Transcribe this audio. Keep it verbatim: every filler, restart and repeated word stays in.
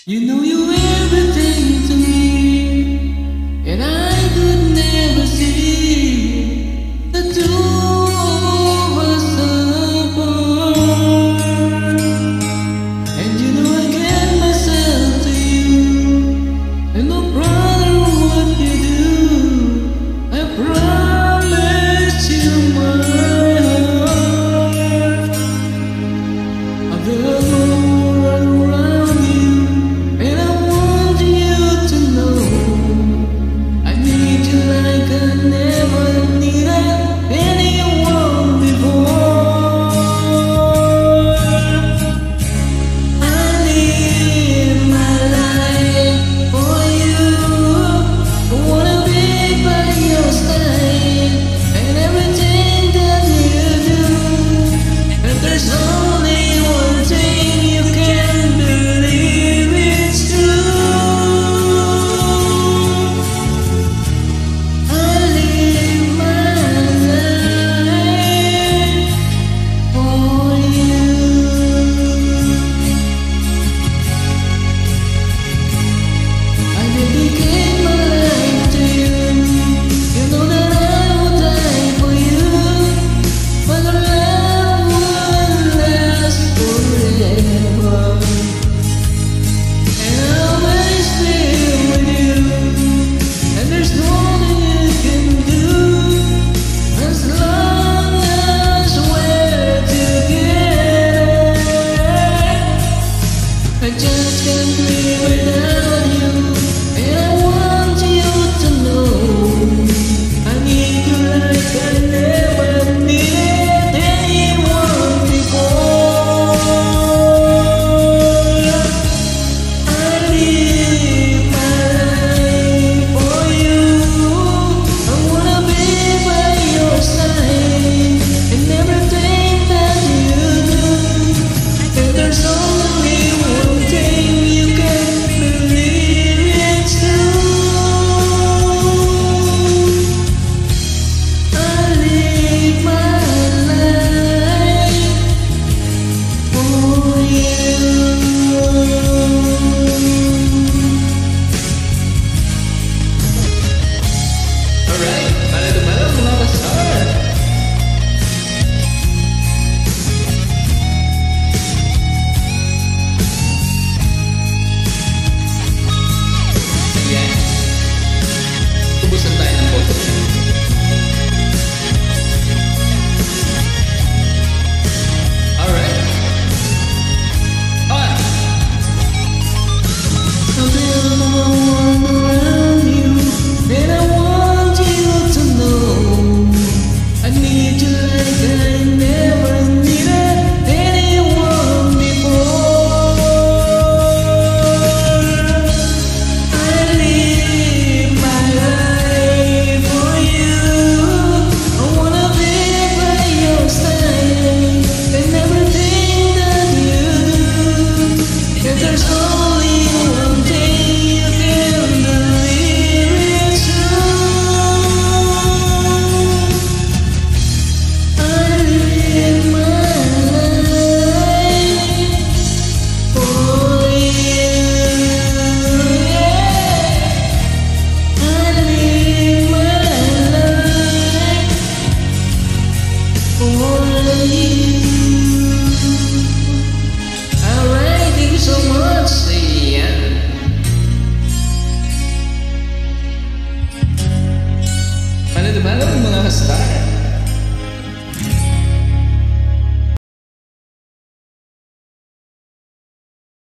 You know you're everything to me, and I could never see the two of us apart. And you know I get myself to you, and no matter what you do, I promise you my heart. I've been around you, and I want you to know I need you like I never needed anyone before. I live my life for you. I wanna be by your side and everything that you do. And there's only one thing you can believe it's true. I live my life for you. I dedicate my life to you. You know that I will die for you, but the love will last forever. And I'll always be with you, and there's nothing you can do as long as we're together. I just can't live without you, and I want you to know I need you like I never needed anyone before. I live my life for you. I wanna be by your side in everything that you do. And there's only one thing you can believe it's true. I live my life for you. Alright, malam-malam mga ka-star. Ayan. Tubusan tayo ng boto. Alright. On! I've been all around you, and I want you to know I need you like I never needed anyone before. I live my life for you. I wanna be by your side in everything that you do. And there's only one thing you can believe it's true. I live my life for you. Yeah. I live my life for you. Alright, thank you so much. Ayan. Paano-paano mga ka-star?